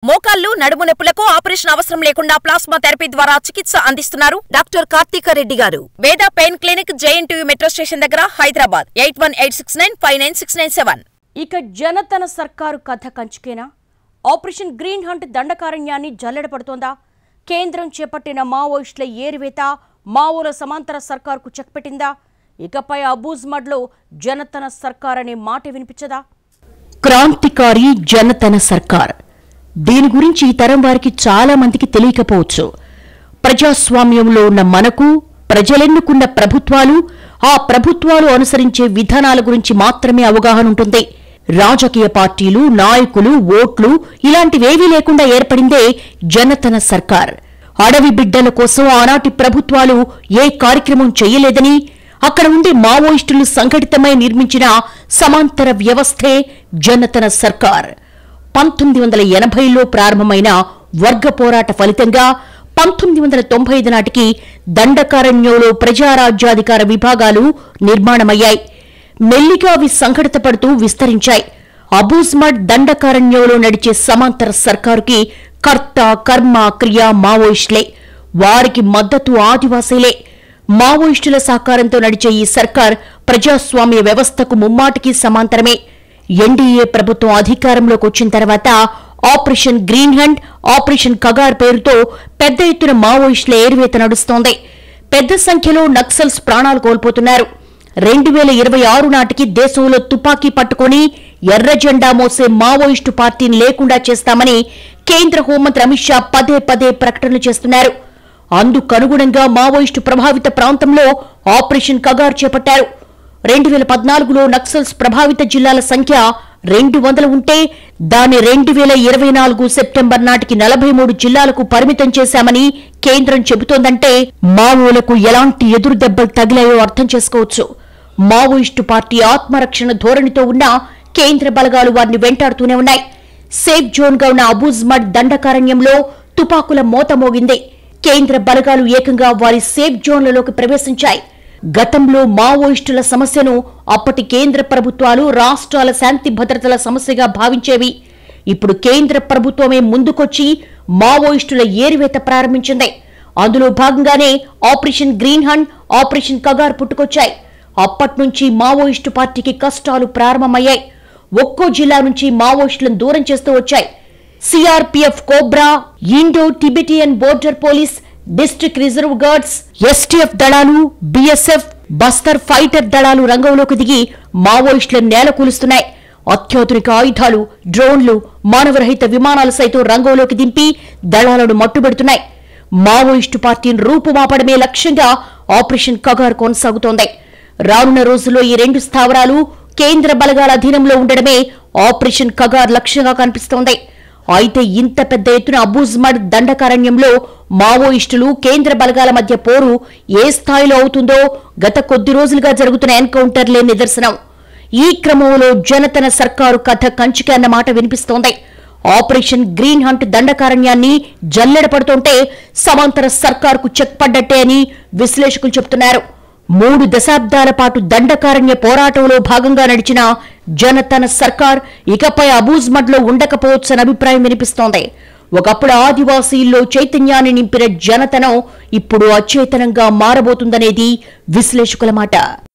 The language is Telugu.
మోకాళ్లు నడుము నొప్పులకు ఆపరేషన్ అవసరం లేకుండా ప్లాస్మా థెరపీ ద్వారా చికిత్స అందిస్తున్నారు డాక్టర్ కార్తీక రెడ్డి గారు. Veda pain clinic JNTU metro station దగ్గర హైదరాబాద్ 8186959697. ఇక జనతన సర్కారు కథ కంచుకేనా? ఆపరేషన్ గ్రీన్ హంట్ దండకారణ్యాన్ని జల్లెడపడుతోందా? కేంద్రం చేపట్టిన మావోయిస్టుల ఏరివేత మావోల సమాంతర సర్కారుకు చెక్ పెట్టిందా? ఇకపై అబూజ్మడ్లో జనతన సర్కార్ అనే మాట వినిపించదా? క్రాంతికారి జనతన సర్కార్, దీని గురించి ఈ తరం వారికి చాలా మందికి తెలియకపోవచ్చు. ప్రజాస్వామ్యంలో ఉన్న మనకు ప్రజలెన్నుకున్న ప్రభుత్వాలు, ఆ ప్రభుత్వాలు అనుసరించే విధానాల గురించి మాత్రమే అవగాహన ఉంటుంది. రాజకీయ పార్టీలు, నాయకులు, ఓట్లు ఇలాంటివేవీ లేకుండా ఏర్పడిందే జనతన సర్కార్. అడవి బిడ్డల కోసం ఆనాటి ప్రభుత్వాలు ఏ కార్యక్రమం చేయలేదని, అక్కడ ఉండే మావోయిస్టులు సంఘటితమై నిర్మించిన సమాంతర వ్యవస్థే జనతన సర్కార్. 1980లో ప్రారంభమైన వర్గ పోరాట ఫలితంగా 1995 నాటికి దండకారణ్యంలో ప్రజారాజ్యాధికార విభాగాలు నిర్మాణమయ్యాయి. మెల్లిగా అవి సంఘటితపడుతూ విస్తరించాయి. అబూజ్మడ్ దండకారణ్యంలో నడిచే సమాంతర సర్కారుకి కర్త, కర్మ, క్రియ మావోయిస్టులే. వారికి మద్దతు ఆదివాసీలే. మావోయిస్టుల సహకారంతో నడిచే ఈ సర్కార్ ప్రజాస్వామ్య వ్యవస్థకు ముమ్మాటికి సమాంతరమే. ఎన్డీఏ ప్రభుత్వం అధికారంలోకి వచ్చిన తర్వాత operation green hunt, operation Kagar పేరుతో పెద్ద ఎత్తున మావోయిస్టుల ఏరివేత నడుస్తోంది. పెద్ద సంఖ్యలో నక్సల్స్ ప్రాణాలు కోల్పోతున్నారు. 2026 నాటికి దేశంలో తుపాకీ పట్టుకుని ఎర్ర జెండా మోసే మావోయిస్టు పార్టీని లేకుండా చేస్తామని కేంద్ర హోంమంత్రి అమిత్ షా పదే పదే ప్రకటనలు చేస్తున్నారు. అందుకనుగుణంగా మావోయిస్టు ప్రభావిత ప్రాంతంలో ఆపరేషన్ కగార్ చేపట్టారు. 2014లో నక్సల్స్ ప్రభావిత జిల్లాల సంఖ్య 200 ఉంటే దాన్ని 2024 సెప్టెంబర్ నాటికి 43 జిల్లాలకు పరిమితం చేశామని కేంద్రం చెబుతోందంటే మావోలకు ఎలాంటి ఎదురు దెబ్బలు తగిలాయో అర్థం చేసుకోవచ్చు. మావోయిస్టు పార్టీ ఆత్మరక్షణ ధోరణితో ఉన్న కేంద్ర బలగాలు వారిని వెంటాడుతూనే ఉన్నాయి. సేఫ్ జోన్ గా ఉన్న అబూజ్మడ్ దండకారణ్యంలో తుపాకుల మోత మోగింది. కేంద్ర బలగాలు ఏకంగా వారి సేఫ్ జోన్లలోకి ప్రవేశించాయి. గతంలో మావోయిస్టుల సమస్యను అప్పటి కేంద్ర ప్రభుత్వాలు, రాష్ట్రాల శాంతి భద్రతల సమస్యగా భావించేవి. ఇప్పుడు కేంద్ర ప్రభుత్వమే ముందుకొచ్చి మావోయిస్టుల ఏరివేత ప్రారంభించింది. అందులో భాగంగానే operation green hunt, operation Kagar పుట్టుకొచ్చాయి. అప్పట్నుంచి మావోయిస్టు పార్టీకి కష్టాలు ప్రారంభమయ్యాయి. ఒక్కో జిల్లా నుంచి మావోయిస్టులను దూరం చేస్తూ వచ్చాయి. CRPF, Cobra, Indo Tibetan border police, district reserve guards, STF దళాలు, బీఎస్ఎఫ్, బస్తర్ ఫైటర్ దళాలు రంగంలోకి దిగి మావోయిస్టులను నేలకూలుస్తున్నాయి. అత్యాధునిక ఆయుధాలు, డ్రోన్లు, మానవరహిత విమానాలు సైతం రంగంలోకి దింపి దళాలను మట్టుబెడుతున్నాయి. మావోయిస్టు పార్టీని రూపుమాపడమే లక్ష్యంగా ఆపరేషన్ కగార్ కొనసాగుతోంది. రానున్న రోజుల్లో ఈ 2 స్థావరాలు కేంద్ర బలగాల అధీనంలో ఉండడమే ఆపరేషన్ కగార్ లక్ష్యంగా కనిపిస్తోంది. అయితే ఇంత పెద్ద ఎత్తున అబూజ్మడ్ దండకారణ్యంలో మావోయిస్టులు, కేంద్ర బలగాల మధ్య పోరు ఏ స్థాయిలో అవుతుందో గత కొద్ది రోజులుగా జరుగుతున్న ఎన్కౌంటర్లే నిదర్శనం. ఈ క్రమంలో జనతన సర్కారు కథ కంచుకే అన్న మాట వినిపిస్తోంది. ఆపరేషన్ గ్రీన్ హంట్ దండకారణ్యాన్ని జల్లెడపడుతుంటే సమాంతర సర్కారుకు చెక్ పడ్డట్టే అని విశ్లేషకులు చెబుతున్నారు. 3 దశాబ్దాల పాటు దండకారణ్య పోరాటంలో భాగంగా నడిచిన జనతన సర్కార్ ఇకపై అబూజ్మడ్లో ఉండకపోవచ్చని అభిప్రాయం వినిపిస్తోంది. ఒకప్పుడు ఆదివాసీల్లో చైతన్యాన్ని నింపిన జనతనం ఇప్పుడు అచేతనంగా మారబోతుందనేది విశ్లేషకుల మాట.